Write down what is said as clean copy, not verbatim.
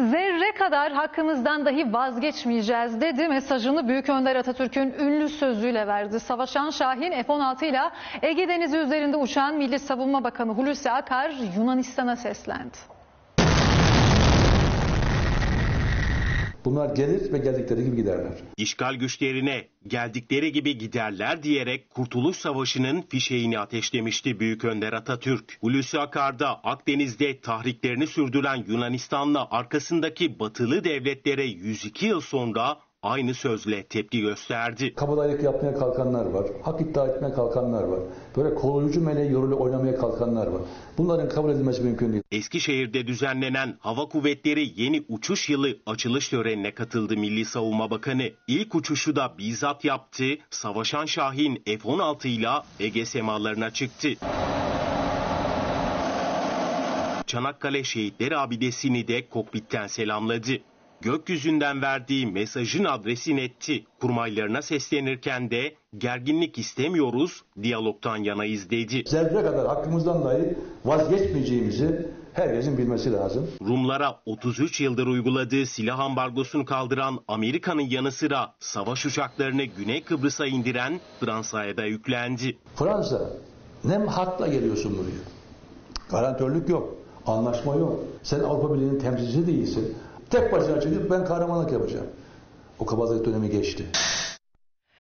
Zerre kadar hakkımızdan dahi vazgeçmeyeceğiz dedi. Mesajını Büyük Önder Atatürk'ün ünlü sözüyle verdi. Savaşan Şahin F-16 ile Ege Denizi üzerinde uçan Milli Savunma Bakanı Hulusi Akar Yunanistan'a seslendi. Bunlar gelir ve geldikleri gibi giderler. İşgal güçlerine geldikleri gibi giderler diyerek Kurtuluş Savaşı'nın fişeğini ateşlemişti Büyük Önder Atatürk. Hulusi Akar da Akdeniz'de tahriklerini sürdüren Yunanistan'la arkasındaki batılı devletlere 102 yıl sonra aynı sözle tepki gösterdi. Kabadayılık yapmaya kalkanlar var, hak iddia etmeye kalkanlar var. Böyle koruyucu meleği yoruyla oynamaya kalkanlar var. Bunların kabul edilmesi mümkün değil. Eskişehir'de düzenlenen Hava Kuvvetleri Yeni Uçuş Yılı açılış törenine katıldı Milli Savunma Bakanı. İlk uçuşu da bizzat yaptı. Savaşan Şahin F-16 ile Ege semalarına çıktı. Çanakkale Şehitler Abidesi'ni de kokpitten selamladı. Gökyüzünden verdiği mesajın adresi netti. Kurmaylarına seslenirken de gerginlik istemiyoruz, diyalogtan yanayız dedi. Zerre kadar hakkımızdan dahi vazgeçmeyeceğimizi herkesin bilmesi lazım. Rumlara 33 yıldır uyguladığı silah ambargosunu kaldıran Amerika'nın yanı sıra savaş uçaklarını Güney Kıbrıs'a indiren Fransa'ya da yüklendi. Fransa, ne hakla geliyorsun buraya? Garantörlük yok, anlaşma yok. Sen Avrupa Birliği'nin temsilcisi değilsin. Tek başına çıkıp ben kahramanlık yapacağım. O kabadayılık dönemi geçti.